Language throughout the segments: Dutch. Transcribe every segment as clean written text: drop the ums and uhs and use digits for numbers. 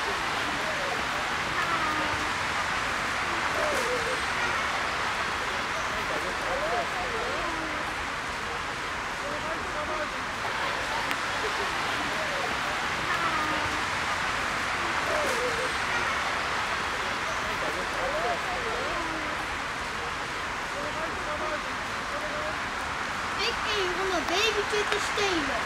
Ik ging om een babytje te stelen.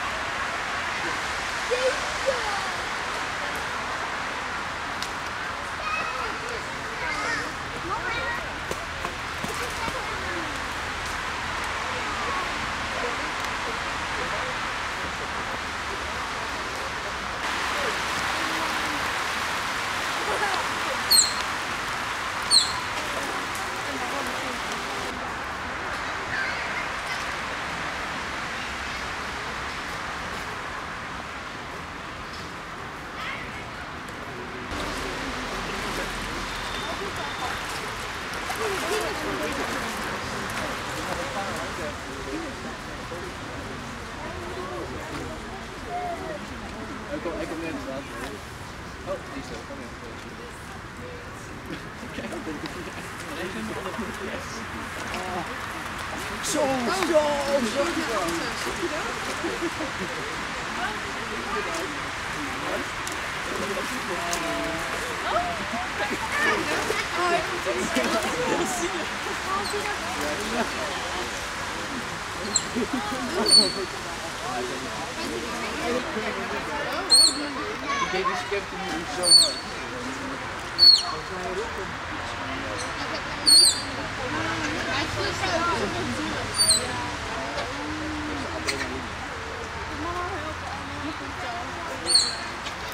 Ik kom net inderdaad. Oh, die is er. Kom in. Zo. Deze scapt hem niet zo hard.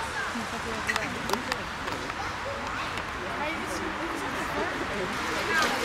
Ja.